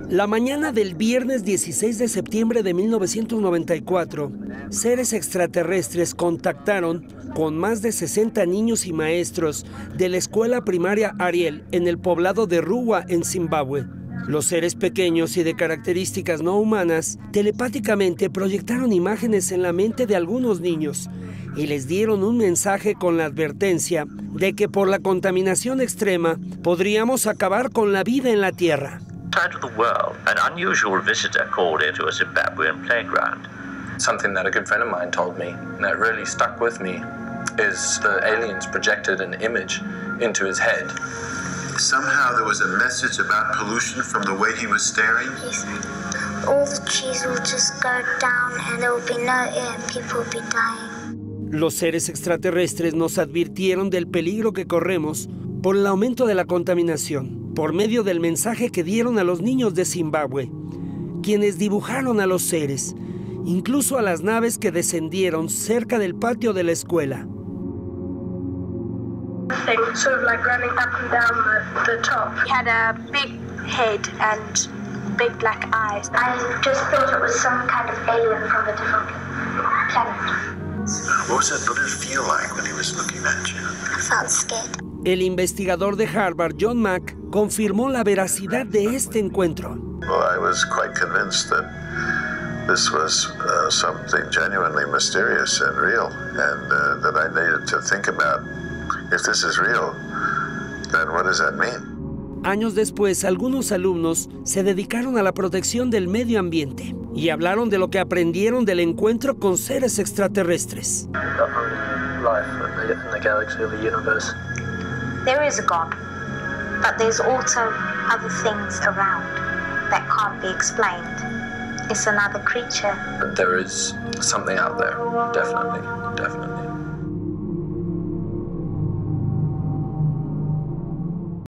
La mañana del viernes 16 de septiembre de 1994, seres extraterrestres contactaron con más de 60 niños y maestros de la escuela primaria Ariel en el poblado de Ruwa, en Zimbabue. Los seres pequeños y de características no humanas telepáticamente proyectaron imágenes en la mente de algunos niños y les dieron un mensaje con la advertencia de que por la contaminación extrema podríamos acabar con la vida en la Tierra. Side of the world, an unusual visitor called into a Zimbabwean playground. Something that a good friend of mine told me that really stuck with me is the aliens projected an image into his head. Somehow there was a message about pollution from the way he was staring. He said, all the trees will just go down and there will be no air and people will be dying. Los seres extraterrestres nos advirtieron del peligro que corremos por el aumento de la contaminación, por medio del mensaje que dieron a los niños de Zimbabue, quienes dibujaron a los seres, incluso a las naves que descendieron cerca del patio de la escuela. Sort of like running up and down the top. He had a big head and big black eyes. I just thought it was some kind of alien from a different planet. What was that little feel like when he was looking at you? I felt scared. El investigador de Harvard, John Mack, confirmó la veracidad de este encuentro. Well, I was quite convinced that this was something genuinely mysterious and real, and that I needed to think about, if this is real, then what does that mean? Años después, algunos alumnos se dedicaron a la protección del medio ambiente y hablaron de lo que aprendieron del encuentro con seres extraterrestres. There is a God, but there's also other things around that can't be explained. It's another creature. There is something out there, definitely, definitely.